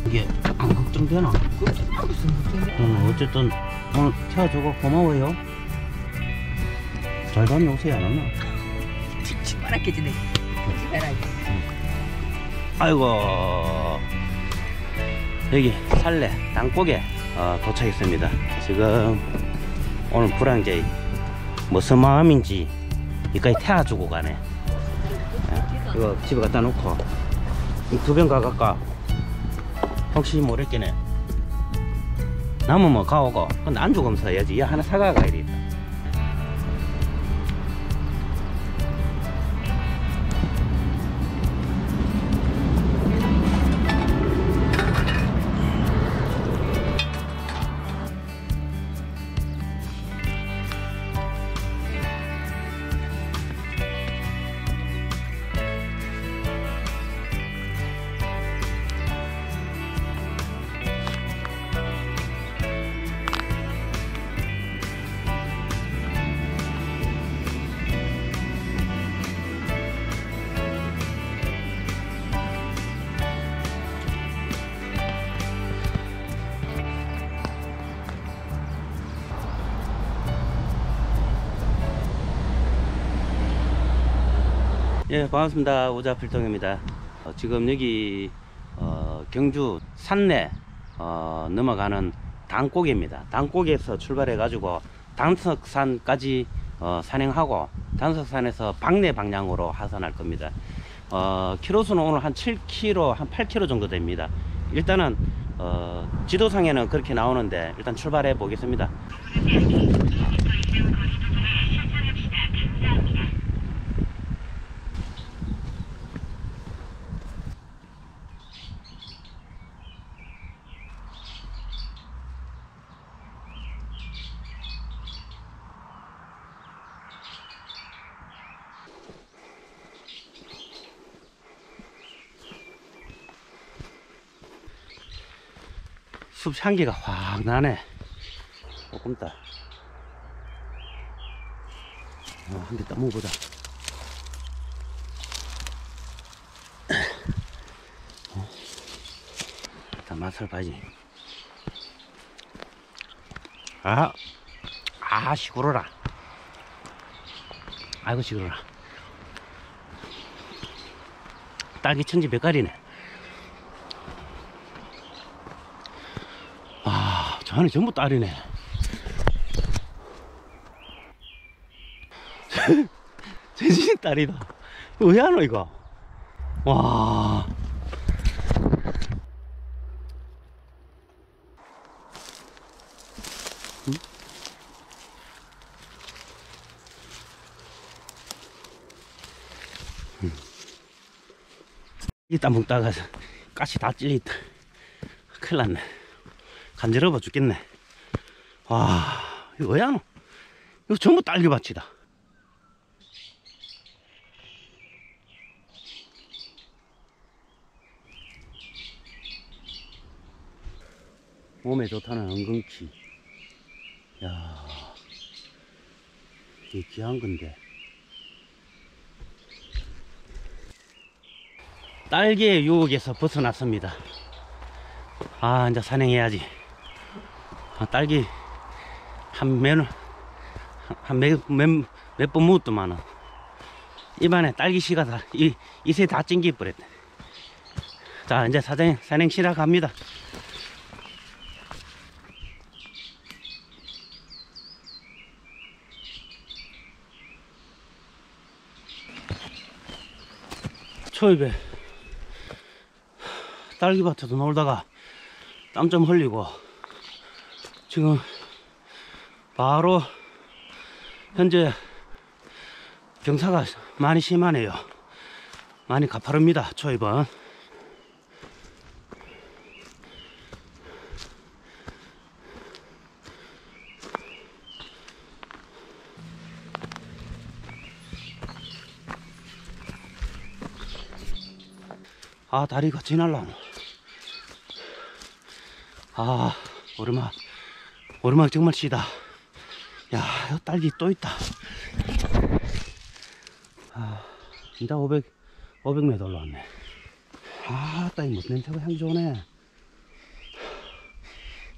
이게 안 걱정되나? 어쨌든 오늘 태워주고 고마워요. 잘 다녀오세요. 안 왔나? 시원하게 지내. 아이고, 여기 살래 땅고개 도착했습니다. 지금 오늘 불안제 무슨 마음인지 여기까지 태워주고 가네. 이거 집에 갖다 놓고 두 병 가갈까? 혹시 모르겠네. 남은 뭐 가오고. 근데 안 죽으면서 해야지. 얘 하나 사가가 이랬다. 예, 반갑습니다. 우자필통입니다. 지금 여기 경주 산내 넘어가는 당고개입니다. 당고개에서 출발해 가지고 당석산까지 산행하고 당석산에서 박내 방향으로 하산할 겁니다. 키로수는 오늘 한 7km, 한 8km 정도 됩니다. 일단은 지도상에는 그렇게 나오는데 일단 출발해 보겠습니다. 숲 향기가 확 나네. 조금 더 한 개 따먹어보자. 일단 맛을 봐야지. 시끄러라. 아이고 시끄러라. 딸기 천지 백갈이네. 저 안에 전부 딸이네. 제진이 딸이다. 왜 하노 이거? 와. 응? 이따 먹다가 가시 다 찔렸다. 큰일 났네. 간지러워 죽겠네. 와, 이거 뭐야 너? 이거 전부 딸기밭이다. 몸에 좋다는 엉겅퀴. 야, 이게 귀한 건데. 딸기의 유혹에서 벗어났습니다. 이제 산행해야지. 딸기 몇 번 묻더만은 입안에 딸기 씨가 다 이새 다 찡기 버렸네. 자, 이제 산행 시작합니다. 초입에 딸기밭에도 놀다가 땀 좀 흘리고 지금 바로 현재 경사가 많이 심하네요. 많이 가파릅니다. 초입은. 다리가 지날라노. 오르막 정말 시다. 야, 여기 딸기 또 있다. 진짜 500m 올라왔네. 이 못 냄새가 향이 좋네.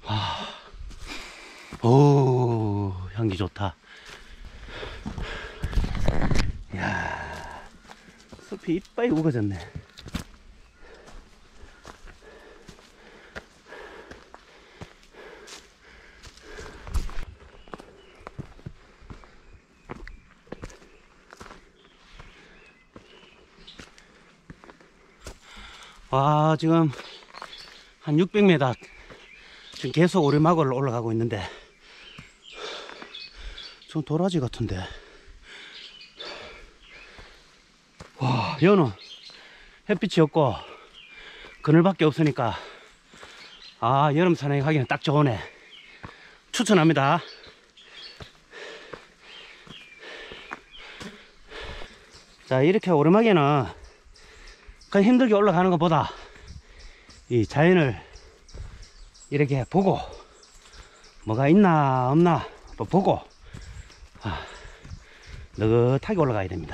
오, 향기 좋다. 이야, 숲이 이빨이 우거졌네. 와, 지금 한 600m 지금 계속 오르막을 올라가고 있는데 좀 도라지 같은데. 와, 여는 햇빛이 없고 그늘밖에 없으니까 여름 산행하기는 딱 좋으네. 추천합니다. 자, 이렇게 오르막에는 그냥 힘들게 올라가는 것보다 이 자연을 이렇게 보고 뭐가 있나 없나 보고 느긋하게 올라가야 됩니다.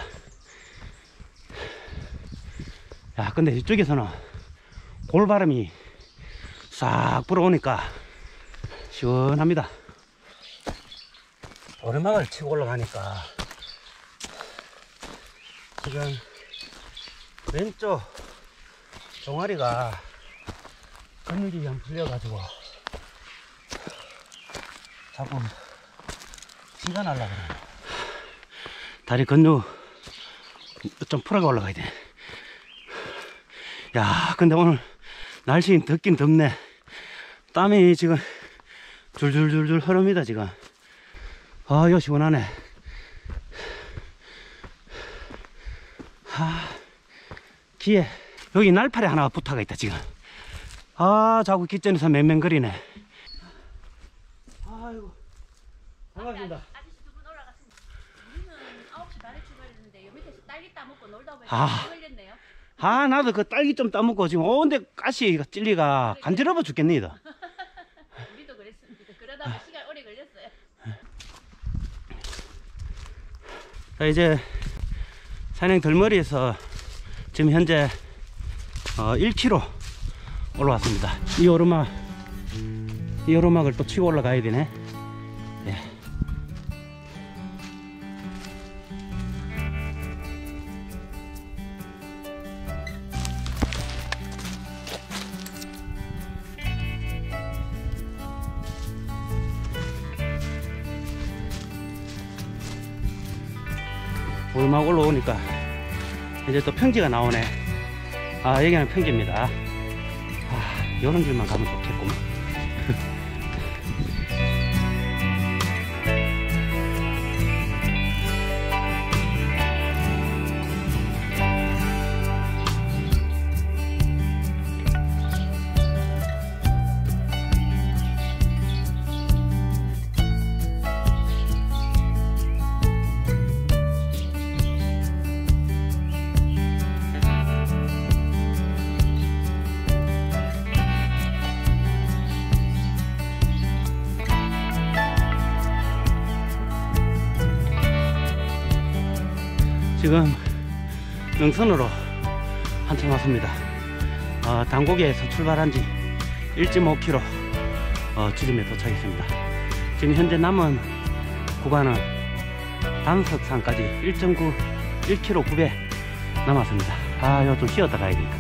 야, 근데 이쪽에서는 골바람이 싹 불어오니까 시원합니다. 오르막을 치고 올라가니까 지금 왼쪽 종아리가 근육이 좀 풀려가지고 자꾸 피가 날라 그래요. 다리 근육 좀 풀어가 올라가야 돼. 야, 근데 오늘 날씨 덥긴 덥네. 땀이 지금 줄줄줄줄 흐릅니다 지금. 이거 시원하네. 기에 여기 날파리 하나가 붙어가 있다 지금. 자꾸 기전에서 맹맹거리네. 아이고, 반갑습니다. 아저씨 두 분 올라갔습니다. 우리는 9시 반에 출발했는데 요 밑에서 딸기 따먹고 놀다 보니까 걸렸네요. 나도 그 딸기 좀 따먹고 지금 온데 가시 찔리가 간지러워 죽겠네. 우리도 그랬습니다. 그러다가 시간 오래 걸렸어요. 자, 이제 산행 덜머리에서 지금 현재 1km 올라왔습니다. 이 오르막을 또 치고 올라가야 되네. 예. 오르막 올라오니까 이제 또 평지가 나오네. 여기는 평지입니다. 요런 길만 가면 좋겠구만. 지금 능선으로 한참 왔습니다. 당고개에서 출발한 지 1.5km 지점에 도착했습니다. 지금 현재 남은 구간은 단석산까지 1km 9배 남았습니다. 이거 좀 쉬었다 가야겠다.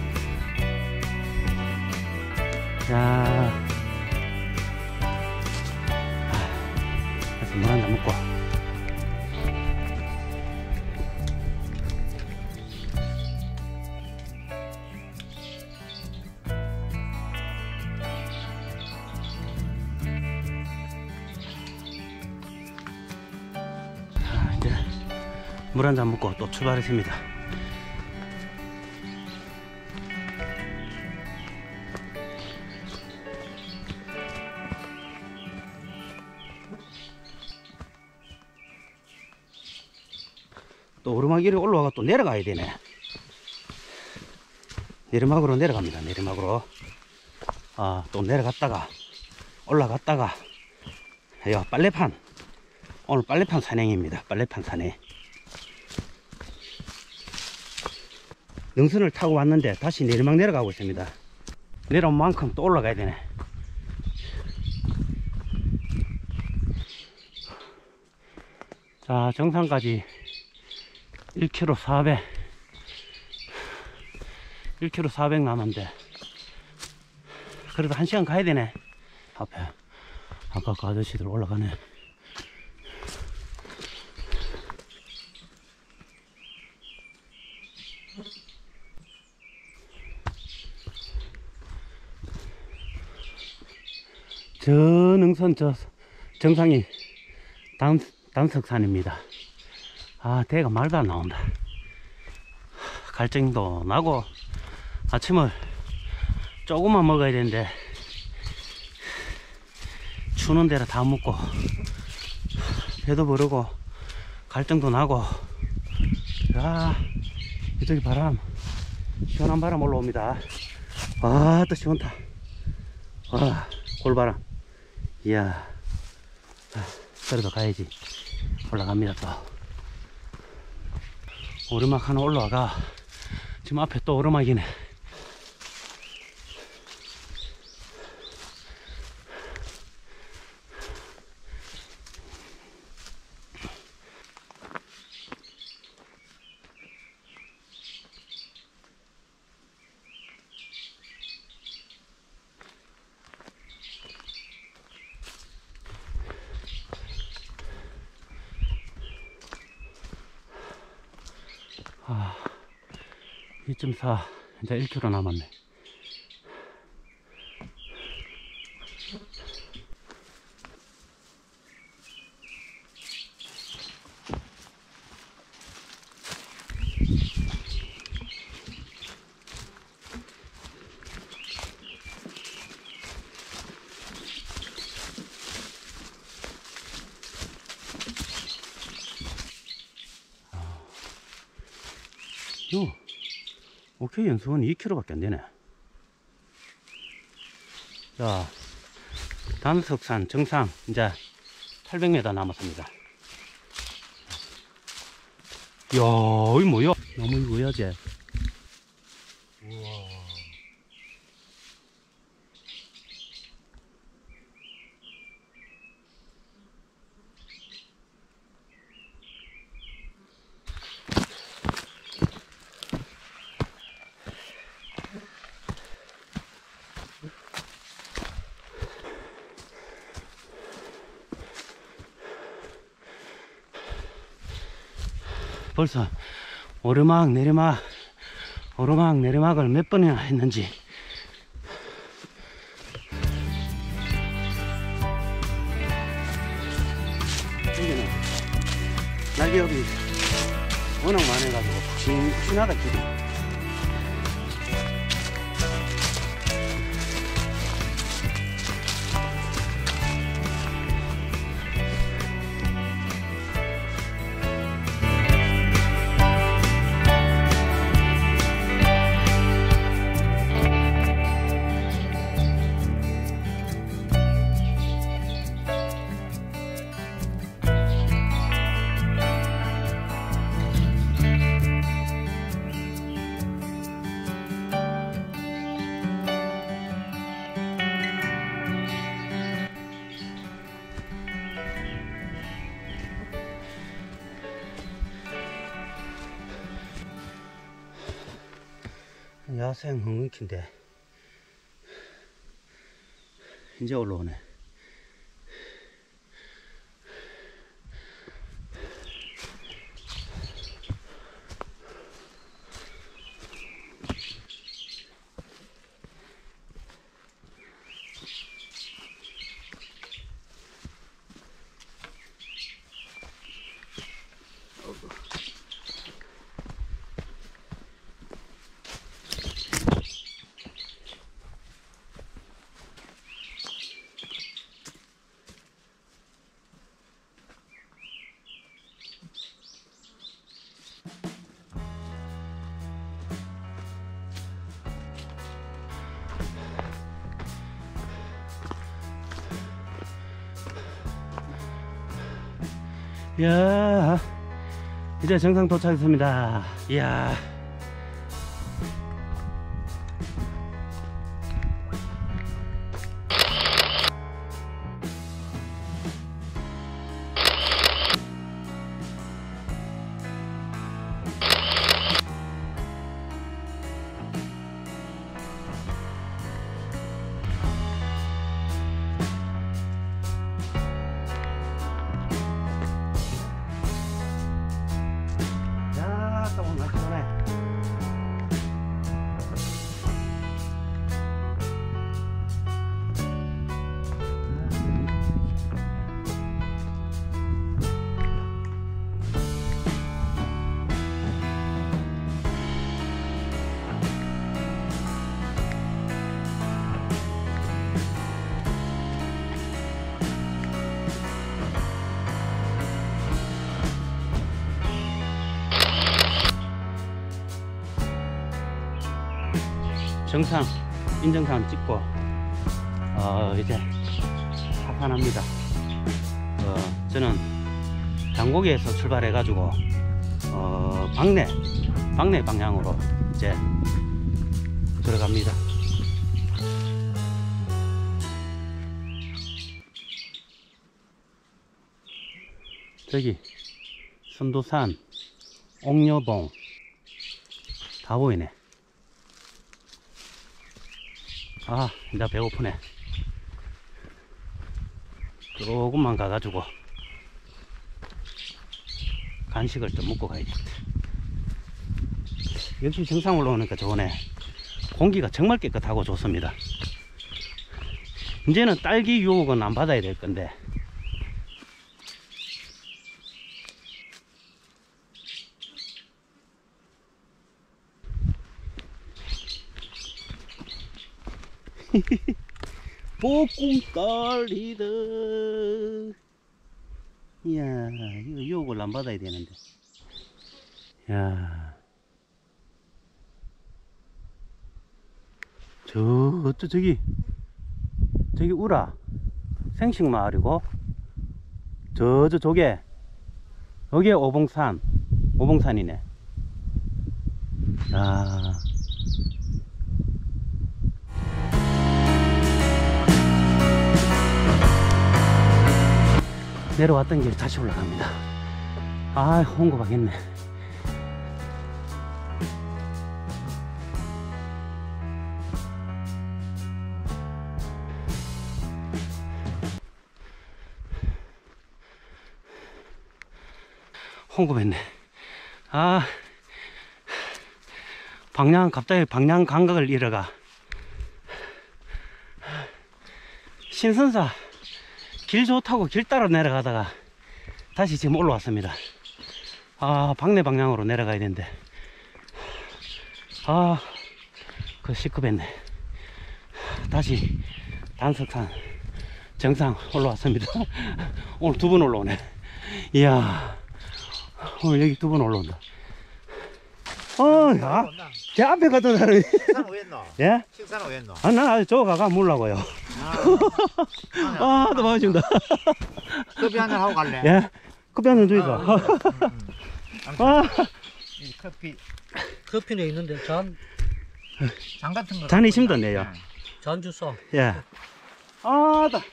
자, 그래서 물 한잔 먹고 물 한잔 먹고 또 출발했습니다. 또 오르막 위로 올라가고 또 내려가야 되네. 내리막으로 내려갑니다. 내리막으로. 또 내려갔다가 올라갔다가 빨래판, 오늘 빨래판 산행입니다. 빨래판 산행. 능선을 타고 왔는데 다시 내리막 내려가고 있습니다. 내려온 만큼 또 올라가야 되네. 자, 정상까지 1km 400. 1km 400 남았는데 그래도 1시간 가야 되네. 앞에 아까 그 아저씨들 올라가네. 저 능선 저 정상이 단석산입니다. 아, 대가 말도 안 나온다. 갈증도 나고 아침을 조금만 먹어야 되는데 추는 데라 다 먹고 배도 부르고 갈증도 나고. 아, 이쪽에 바람, 시원한 바람 올라옵니다. 아, 또 시원타. 와, 골바람. 이야, 그래도 가야지. 올라갑니다. 또 오르막 하나 올라가. 지금 앞에 또 오르막이네. 아, 2.4 이제 1km 남았네. 요, 오케이, 연수원 2km밖에 안 되네. 자, 단석산 정상 이제 800m 남았습니다. 이야, 이 뭐야? 너무 이거야, 쟤. 우와. 벌써 오르막 내리막 오르막 내리막을 몇 번이나 했는지. 여기는 낙엽이 워낙 많아가지고 푹신푹신하다 길이. 야생 헝벙키인데 이제 올라오네. 이야, 이제 정상 도착했습니다. 이야, 정상 인정상 찍고 이제 하산합니다. 저는 장고기에서 출발해 가지고 박내 방향으로 이제 들어갑니다. 저기 선도산, 옥녀봉 다 보이네. 아, 이제 배고프네. 조금만 가가지고 간식을 좀 먹고 가야겠다. 역시 정상 올라오니까 좋네. 공기가 정말 깨끗하고 좋습니다. 이제는 딸기 유혹은 안 받아야 될 건데. 보꿈달리다. 이야, 이거 유혹을 안 받아야 되는데. 야, 저기 우라 생식마을이고, 저게 여기에 오봉산이네. 야. 내려왔던 길 다시 올라갑니다. 아, 홍고박했네. 홍고했네. 아, 갑자기 방향 감각을 잃어가. 신선사 길 좋다고 길 따라 내려가다가 다시 지금 올라왔습니다. 아, 박내 방향으로 내려가야 되는데, 아, 그 시급했네. 다시 단석산 정상 올라왔습니다. 오늘 두 번 올라오네. 이야, 오늘 여기 두 번 올라온다. 야, 제 앞에 갔던 사람이. 식사는 왜 했노? 예? 식사는 왜 했노? 아, 난 아직 저거 가가 몰라고요. 아, 또 반갑습니다. 커피 한잔 하고 갈래? 예? 커피 한잔 주이소. 아, 이 커피는 있는데 잔 같은 거. 잔이 심던데요. 잔 주소. 예. 아, 나.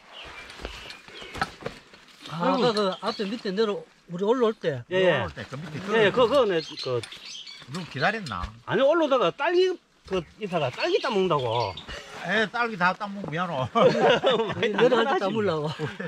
아까 그 앞에 밑에 우리 올라올 때 예, 예. 그 밑에 예, 그거는, 누구 기다렸나? 아니, 올라오다가 딸기, 이사가 딸기 따먹는다고. 에 딸기 다 따먹고 미안해. 내려갈 때 담으려고.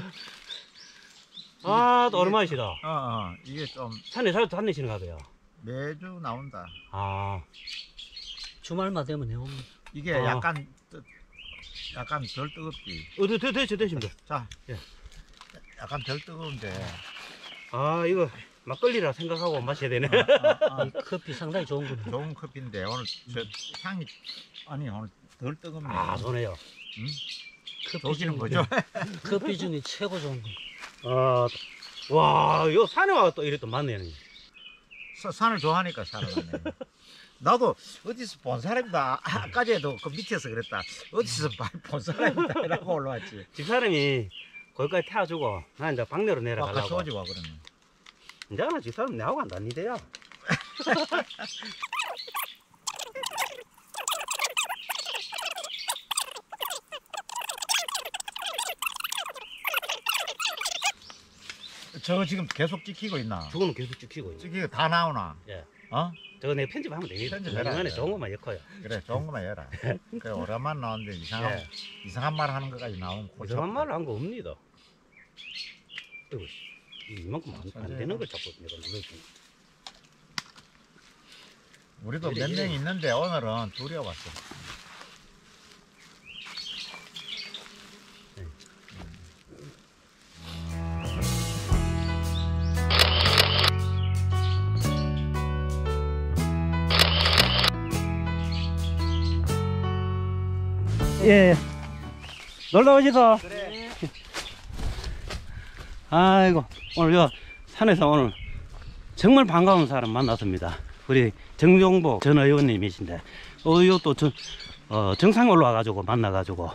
아, 또 오랜만이시다. 이게 좀 산에 자주 다니시는가 봐요. 매주 나온다. 아, 주말만 되면 해옵니다. 이게 아. 약간 덜 뜨겁지. 되십니다. 자, 예. 약간 덜 뜨거운데. 아, 이거 막걸리라 생각하고 마셔야 되네. 이 커피 상당히 좋은 거네. 좋은 커피인데 오늘 저 향이 오늘 덜 뜨겁네. 아, 좋네요. 응? 커피 좋기는 중에 거죠. 커피 중에 최고 좋은 거. 아, 와, 이거 산에 와서 또 이래 또 많네. 산을 좋아하니까 살아가네. 나도 어디서 본 사람이다. 아까제도 그 밑에서 그랬다. 어디서 본 사람이다. 라고 올라왔지. 집사람이 거기까지 태워주고, 나 이제 박내로 아까 내려가려고. 소지 와 그러네. 이제 나 집사람 내하고 안 다니대요. 저거 지금 계속 찍히고 있나? 저거는 계속 찍히고 있네. 찍히고 다 나오나? 예. 어? 저거 내 편집하면 되겠다. 편집해라. 이번에 좋은 것만 엮어요. 그래 좋은 거만 해라. 그래 오랜만 나오는데 예. 이상한 말 하는 것까지 나오면 골치 이상한 아파. 말을 한 거 없니다. 이거 이만큼 안 되는 걸 자꾸 내가 누르지. 우리도 이래, 몇 이래. 명 있는데 오늘은 둘이 왔어. 예. 놀러 오시소. 그래. 아이고, 오늘 요 산에서 오늘 정말 반가운 사람 만났습니다. 우리 정종복 전 의원님이신데, 요또 정상에 올라와가지고 만나가지고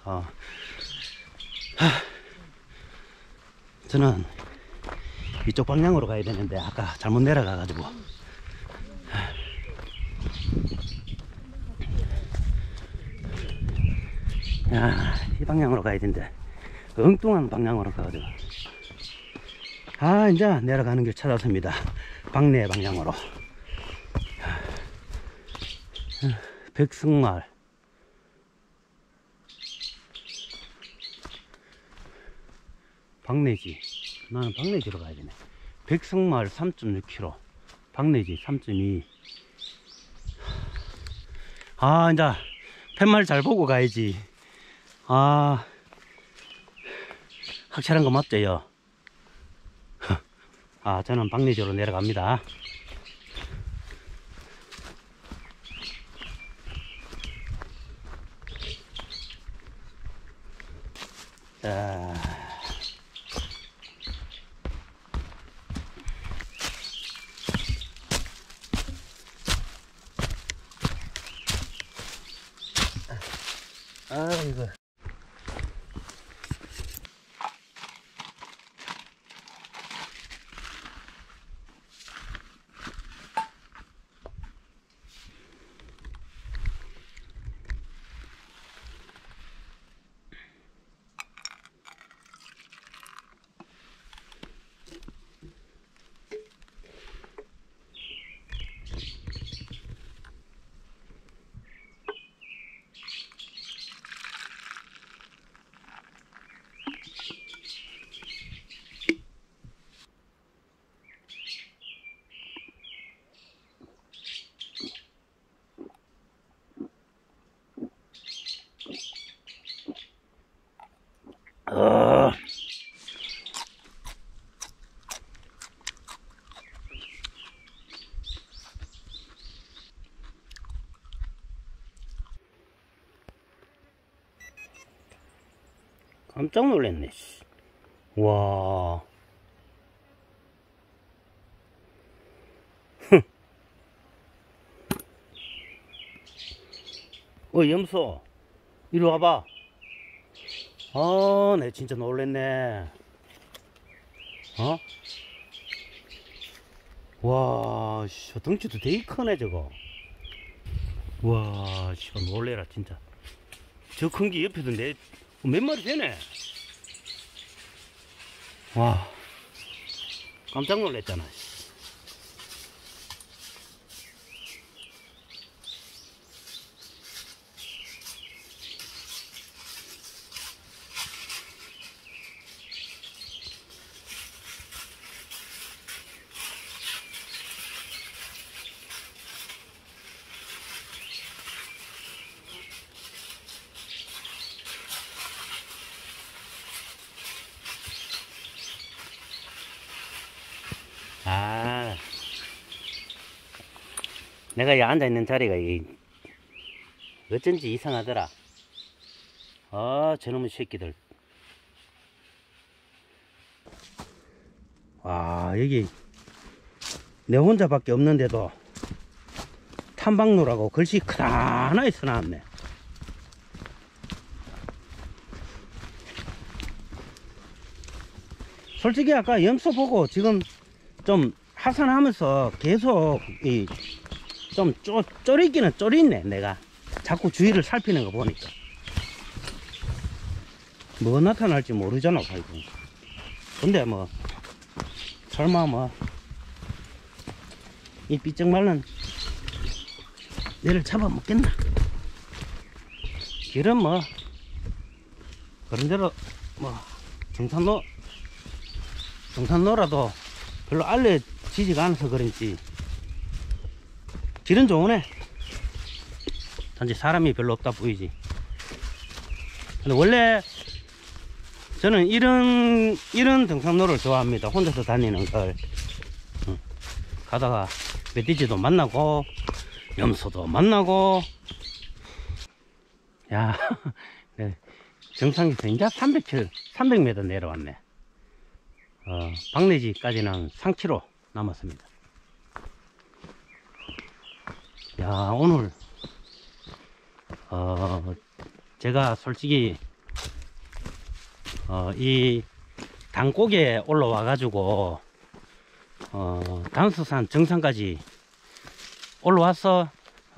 저는 이쪽 방향으로 가야 되는데 아까 잘못 내려가가지고 야, 이 방향으로 가야 되는데 엉뚱한 방향으로 가가지고 이제 내려가는 길 찾았습니다. 박내 방향으로. 백승마을. 박내지. 나는 박내지로 가야 되네. 백승마을 3.6km. 박내지 3.2. 이제 팻말 잘 보고 가야지. 확실한 거 맞죠요? 저는 박내지로 내려갑니다. 자. 이거. 깜짝 놀랐네. 와. 염소. 이리 와봐. 내 진짜 놀랬네. 와, 씨, 덩치도 되게 크네, 저거. 와, 씨, 놀래라, 진짜. 저 큰 게 옆에도 몇 마리 되네. 와, 깜짝 놀랐잖아. 내가 이 앉아있는 자리가 어쩐지 이상하더라. 저놈의 새끼들. 여기 내 혼자밖에 없는데도 탐방로라고 글씨 크다하나 써놨네. 솔직히 아까 염소 보고 지금 좀 하산하면서 계속 좀 쫄이기는 쫄있네. 내가 자꾸 주위를 살피는 거 보니까 뭐 나타날지 모르잖아. 근데 뭐 설마 뭐 이 삐쩍 말른 얘를 잡아먹겠나. 길은 뭐 그런대로 뭐 정산로라도 별로 알려지지가 않아서 그런지 길은 좋으네. 단지 사람이 별로 없다 보이지. 근데 원래 저는 이런 등산로를 좋아합니다. 혼자서 다니는 걸. 가다가 멧돼지도 만나고 염소도 만나고. 야, 네, 정상에서 이제 300m 내려왔네. 박내지까지는 3km 남았습니다. 야, 오늘 제가 솔직히 이 단곡에 올라와 가지고 단수산 정상까지 올라와서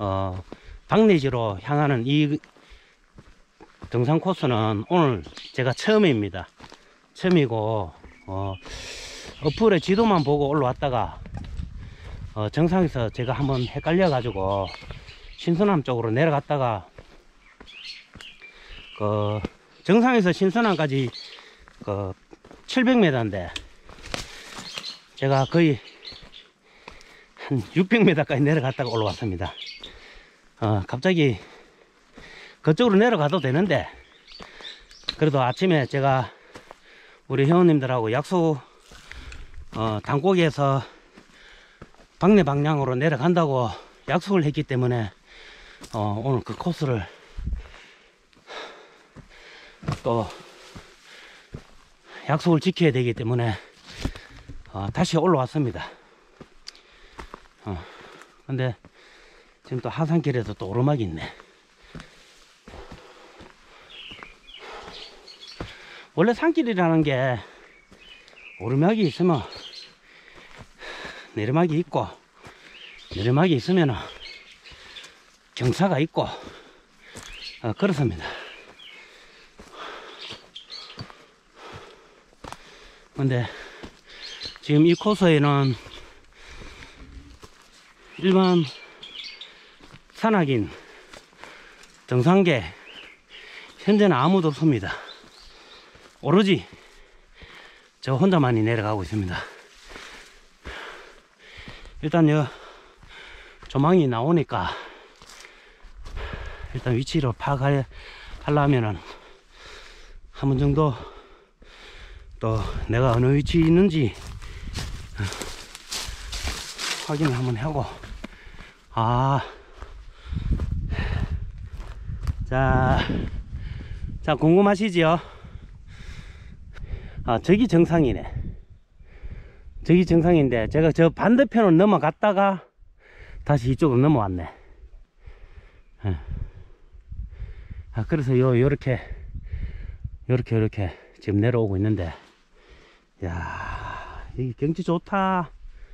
박내지로 향하는 이 등산 코스는 오늘 제가 처음입니다. 처음이고 어플에 지도만 보고 올라왔다가 정상에서 제가 한번 헷갈려 가지고 신선함 쪽으로 내려갔다가 정상에서 신선함까지 700m인데 제가 거의 한 600m까지 내려갔다가 올라왔습니다. 갑자기 그쪽으로 내려가도 되는데 그래도 아침에 제가 우리 회원님들하고 약속 단곡에서 박내 방향으로 내려간다고 약속을 했기 때문에 오늘 그 코스를 또 약속을 지켜야 되기 때문에 다시 올라왔습니다. 근데 지금 또 하산길에도 또 오르막이 있네. 원래 산길이라는 게 오르막이 있으면 내리막이 있고 내리막이 있으면 경사가 있고 그렇습니다. 근데 지금 이 코스에는 일반 산악인 등산객 현재는 아무도 없습니다. 오로지 저 혼자만이 내려가고 있습니다. 일단 요 조망이 나오니까 일단 위치를 파악하려면은 한 번 정도 또 내가 어느 위치에 있는지 확인을 한번 하고 자 궁금하시지요? 저기 정상이네. 저기 정상인데 제가 저 반대편으로 넘어갔다가 다시 이쪽으로 넘어왔네. 그래서 요렇게 지금 내려오고 있는데, 야, 이 경치 좋다.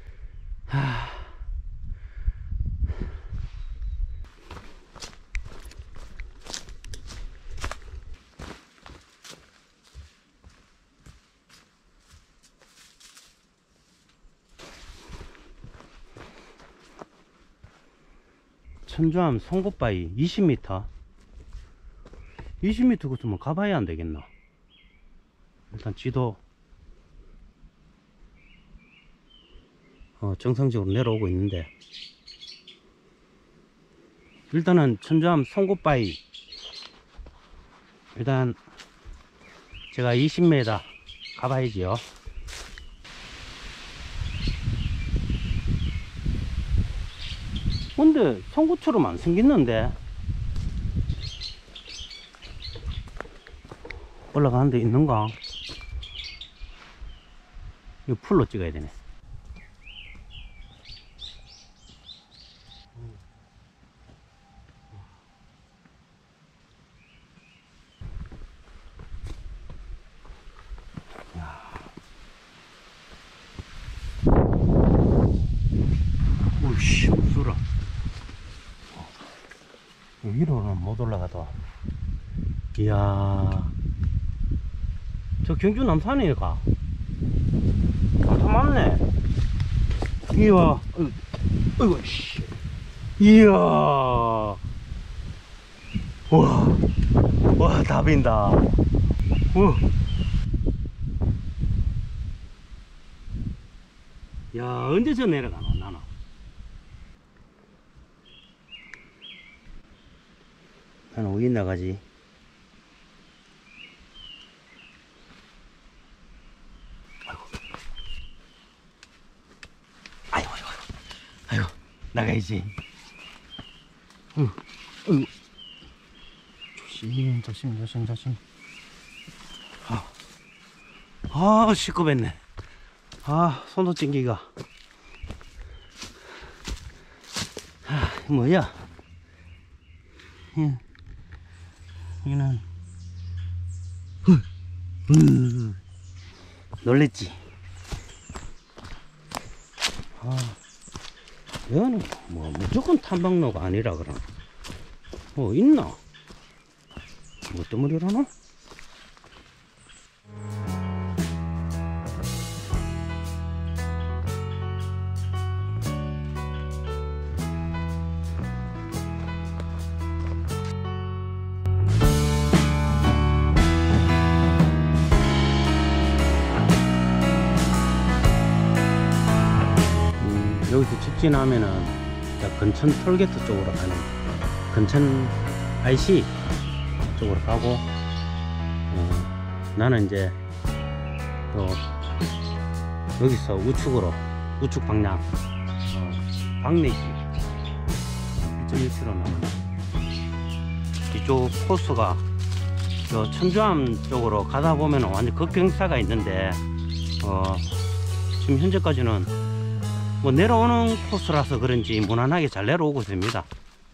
천주암 송곳바위 20m 20m 그쯤은 가봐야 안 되겠나. 일단 지도 정상적으로 내려오고 있는데, 일단은 천주암 송곳바위 일단 제가 20m 가봐야지요. 근데 송곳처럼 안 생겼는데 올라가는 데 있는가? 이거 풀로 찍어야 되네. 오이씨, 무서라. 위로는 못 올라가도. 이야, 저 경주 남산이니까 남산 맞네. 이야, 어이구, 씨. 이야, 와, 다 빈다. 야, 언제 저 내려가노, 나는. 나는 어디 나가지? 아이고, 나가야지. 조심. 시끄럽네. 손도 찡기가. 뭐야? 여기는 놀랬지. 아, 여기는 뭐 무조건 탐방로가 아니라 그럼 뭐 있나? 뭐 때문에 이러나? 여기서 직진하면은 근천 톨게이트 쪽으로 가는, 근천 IC 쪽으로 가고, 나는 이제 또 여기서 우측 방향, 박내기 2.1km 남은 이쪽 코스가 저 천주암 쪽으로 가다 보면 완전 급경사가 있는데, 지금 현재까지는 뭐 내려오는 코스라서 그런지 무난하게 잘 내려오고 있습니다.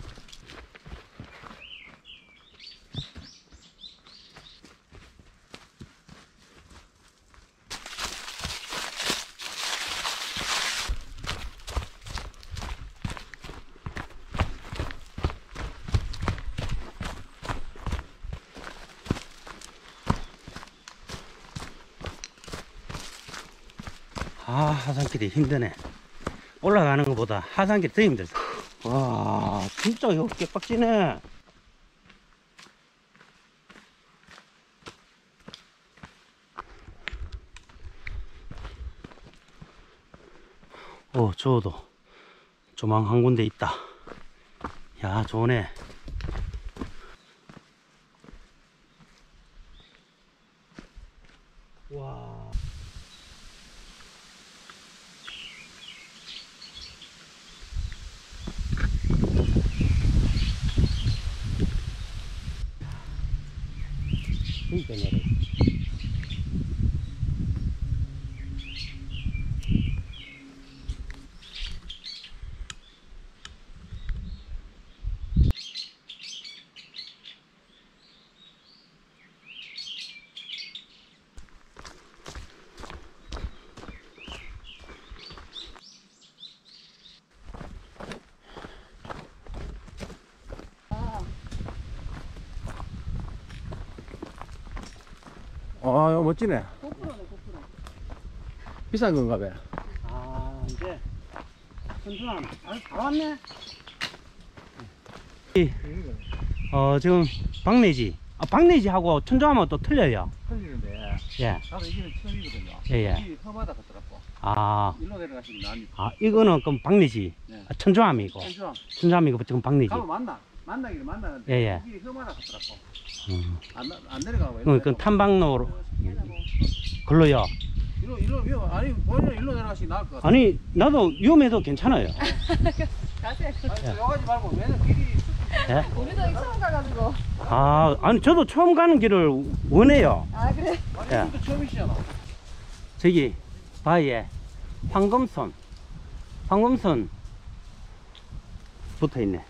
아, 하산길이 힘드네. 올라가는 것보다 하산길이 더 힘들다. 와, 진짜 이거 깨빡지네. 저도 조망 한 군데 있다. 야, 좋네. 와. 그러니까 말이야. 아, 멋지네. 고프로네, 고프로. 비싼 건가 봐. 아, 이제 천주암 다 왔네. 지금 박내지. 박내지하고 천주암은 또 틀려요. 틀리는데, 예, 나도 이기는 처음이거든요. 예. 이 험하다 같더라고. 아, 일로 내려가시면 나니까. 이거는 그럼 박내지. 네. 천주암이고. 천주암. 천주암이고 지금 박내지. 가면 만나기는 만나는데, 예, 예. 길이 험하다 같더라고. 음. 안 내려가고. 그 탐방로로 걸로요. 일로 위험. 아니, 본인은 일로 내려가시면 나을 것 같아. 아니, 나도 위험해도 괜찮아요. 가세요. 여가지 말고, 왜냐면 길이. 예? 우리도 처음 가가지고. 아니 저도 처음 가는 길을 원해요. 아, 그래? 아니, 예. 이것도 처음이시잖아. 저기 바위에 황금선 붙어 있네.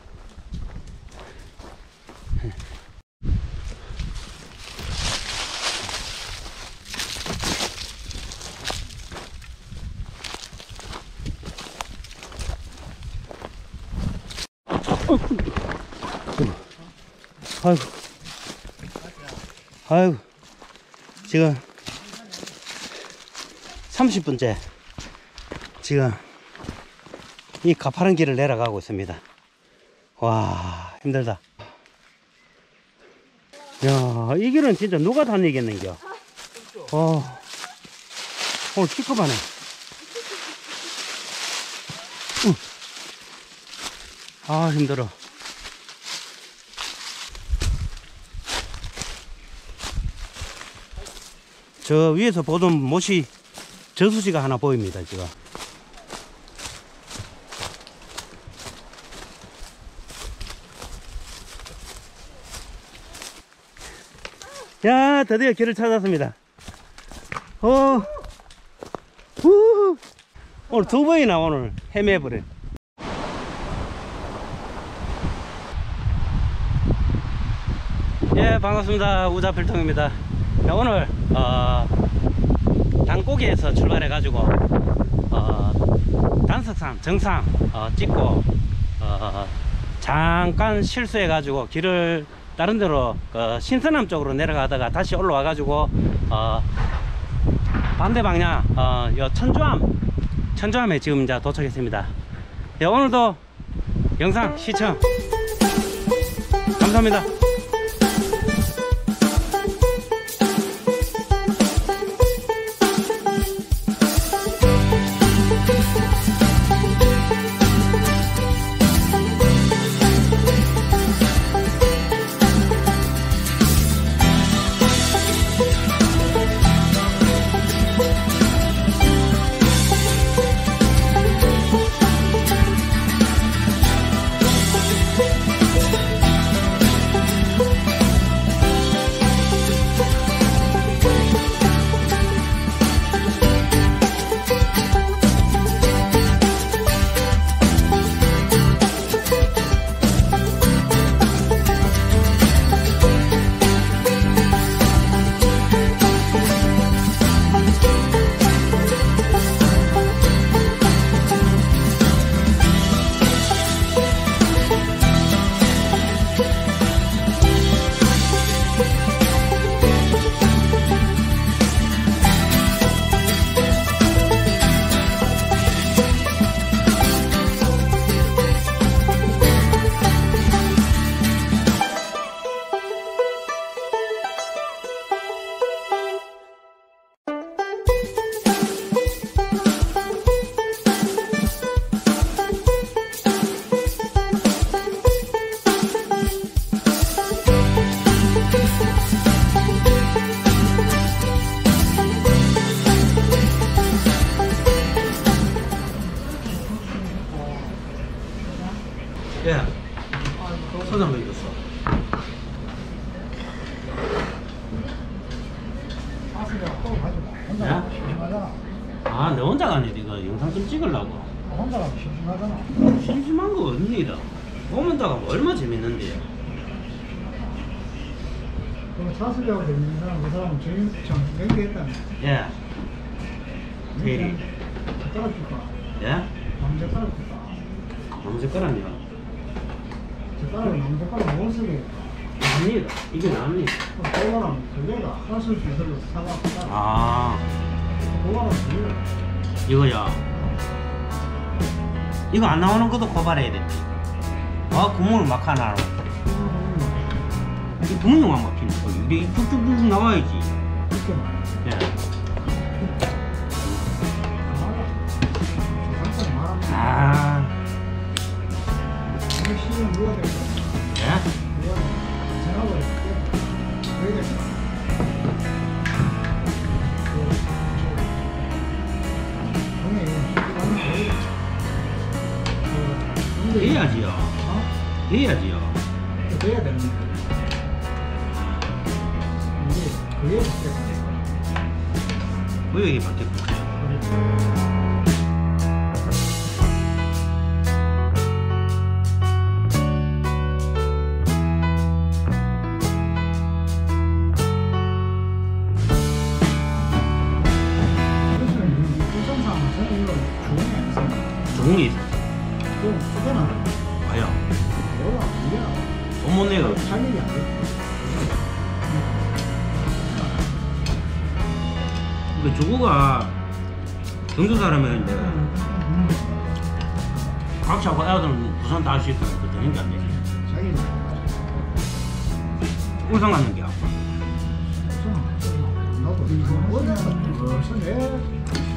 아이고, 지금 30분째 지금 이 가파른 길을 내려가고 있습니다. 와, 힘들다. 야, 이 길은 진짜 누가 다니겠는겨. 오늘 시급하네. 아, 힘들어. 저 위에서 보던 못이 저수지가 하나 보입니다, 지금. 야, 드디어 길을 찾았습니다. 오늘 두 번이나 오늘 헤매버려. 예, 반갑습니다. 우자필통입니다. 오늘 단고기에서 출발해가지고 단석산 정상 찍고 잠깐 실수해가지고 길을 다른 데로 신선함 쪽으로 내려가다가 다시 올라와가지고 반대 방향 요 천주암에 지금 이제 도착했습니다. 예, 오늘도 영상 시청 감사합니다. 예, 손 한번 익었어. 예? 아, 내 혼자 가니 이거 영상 좀 찍으려고. 혼자 가면 심심하잖아. 심심한 거 없니다. 혼자 가면 얼마 재밌는데. 그럼 사슬하고 있는 사람, 그 사람은 좀 연기했다네. 예. 대리. 젓가락 예? 남젓가락 줄까? 남젓가락이요? 젓가락은 남젓가락 못 쓰게. 납니다. 이게 납니다. 그거랑 그게가 하나씩 주들러 사가. 아, 그거랑 그게. 이거야. 이거 안 나오는 것도 고발해야 돼. 아, 구멍을 막 하나. 이 구멍만 막히는 거. 이게 쭉쭉쭉 나와야지. 이렇게 말해. 예. 말하면. 아, 이거 시즌 누가 될까? 예? 누가 생각을 왜 될까? 해야지요. 어? 해야지요. 돼야 되는 거야. 이게 그게 바뀌었어. 왜 이게 바뀌었어? 종이 있어. 좀 크잖아. 봐요. 뭐가 이게 어머니가 할 일이 안 돼. 그 주구가 경주 사람이었는데 각자고 애들은 부산 다 할 수 있으면 그 되는 게 안 되지. 자기 울산 가는 게 아파. 나도 벌써 내